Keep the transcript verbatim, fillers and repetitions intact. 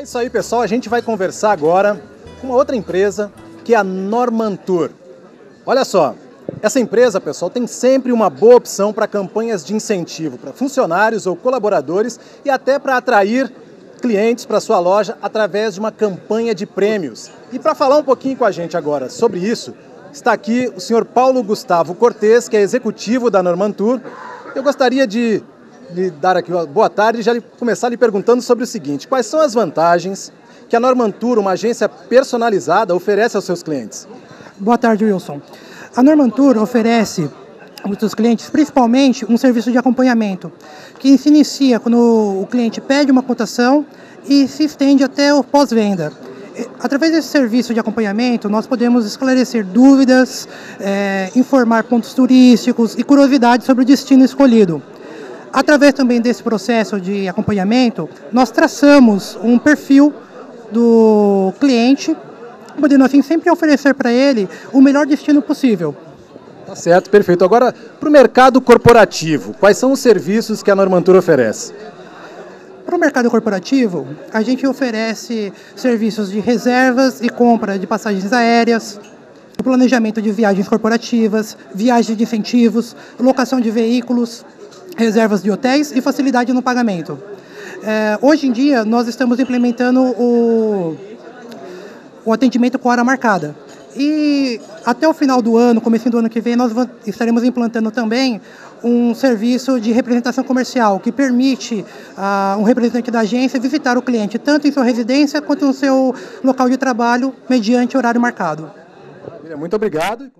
Isso aí, pessoal, a gente vai conversar agora com uma outra empresa, que é a Normantur. Olha só, essa empresa, pessoal, tem sempre uma boa opção para campanhas de incentivo para funcionários ou colaboradores e até para atrair clientes para sua loja através de uma campanha de prêmios. E para falar um pouquinho com a gente agora sobre isso, está aqui o senhor Paulo Gustavo Cortes, que é executivo da Normantur. Eu gostaria de lhe dar aqui uma boa tarde e já começar lhe perguntando sobre o seguinte: quais são as vantagens que a Normantur, uma agência personalizada, oferece aos seus clientes? Boa tarde, Wilson. A Normantur oferece aos seus clientes principalmente um serviço de acompanhamento, que se inicia quando o cliente pede uma cotação e se estende até o pós-venda. Através desse serviço de acompanhamento, nós podemos esclarecer dúvidas, é, informar pontos turísticos e curiosidades sobre o destino escolhido. Através também desse processo de acompanhamento, nós traçamos um perfil do cliente, podendo assim sempre oferecer para ele o melhor destino possível. Tá certo, perfeito. Agora, para o mercado corporativo, quais são os serviços que a Normantur oferece? Para o mercado corporativo, a gente oferece serviços de reservas e compra de passagens aéreas, planejamento de viagens corporativas, viagens de incentivos, locação de veículos, reservas de hotéis e facilidade no pagamento. É, hoje em dia, nós estamos implementando o, o atendimento com hora marcada. E até o final do ano, começo do ano que vem, nós estaremos implantando também um serviço de representação comercial, que permite a um representante da agência visitar o cliente, tanto em sua residência quanto no seu local de trabalho, mediante horário marcado. Muito obrigado.